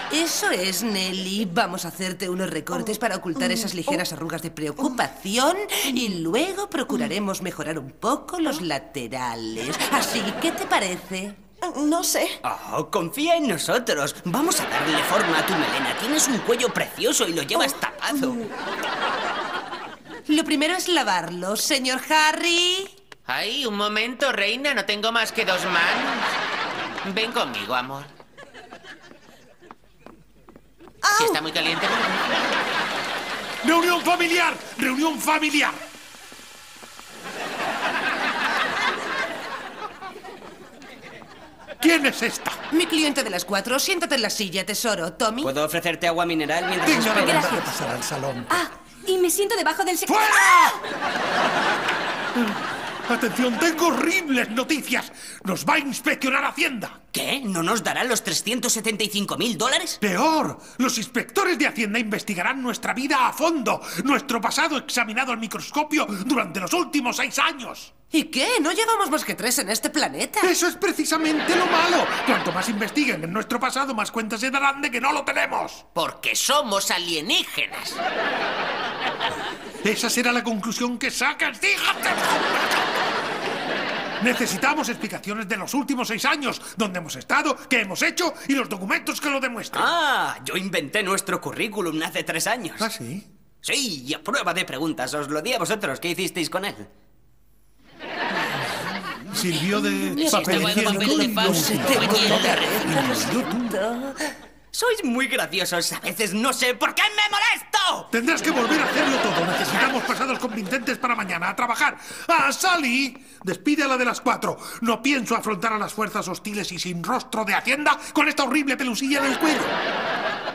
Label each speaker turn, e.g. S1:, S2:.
S1: Eso es, Nelly. Vamos a hacerte unos recortes para ocultar esas ligeras arrugas de preocupación y luego procuraremos mejorar un poco los laterales. Así, ¿qué te parece?
S2: No sé.
S3: Oh, confía en nosotros. Vamos a darle forma a tu melena. Tienes un cuello precioso y lo llevas tapado.
S1: Lo primero es lavarlo, señor Harry.
S4: Ay, un momento, reina. No tengo más que 2 manos. Ven conmigo, amor. Si está muy caliente.
S5: ¡Reunión familiar! ¡Reunión familiar! ¿Quién es esta?
S1: Mi cliente de las 4. Siéntate en la silla, tesoro. Tommy.
S3: ¿Puedo ofrecerte agua mineral mientras
S5: Tenga la
S3: esperas?
S5: bondad de pasar al salón.
S6: Ah, y me siento debajo del secreto.
S5: ¡Fuera! Atención, tengo horribles noticias. Nos va a inspeccionar Hacienda.
S3: ¿Qué? ¿No nos darán los $375.000?
S5: Peor, los inspectores de Hacienda investigarán nuestra vida a fondo, nuestro pasado examinado al microscopio durante los últimos 6 años.
S1: ¿Y qué? No llevamos más que 3 en este planeta.
S5: Eso es precisamente lo malo. Cuanto más investiguen en nuestro pasado, más cuenta se darán de que no lo tenemos.
S4: Porque somos alienígenas.
S5: Esa será la conclusión que sacas, fíjate. Necesitamos explicaciones de los últimos 6 años, dónde hemos estado, qué hemos hecho y los documentos que lo demuestran.
S3: Ah, yo inventé nuestro currículum hace 3 años.
S5: ¿Ah, sí?
S3: Sí, y a prueba de preguntas. Os lo di a vosotros. ¿Qué hicisteis con él?
S5: Sirvió de
S4: Sí,
S5: papel
S4: está bueno,
S5: higiénico
S4: papel de
S5: y
S4: pavo,
S5: lo
S3: Sois muy graciosos. A veces no sé por qué me molesto.
S5: Tendrás que volver a hacerlo todo. Necesitamos pasados convincentes para mañana. ¡A trabajar! ¡Ah, Sally! Despide a la de las 4. No pienso afrontar a las fuerzas hostiles y sin rostro de Hacienda con esta horrible pelusilla en el cuello.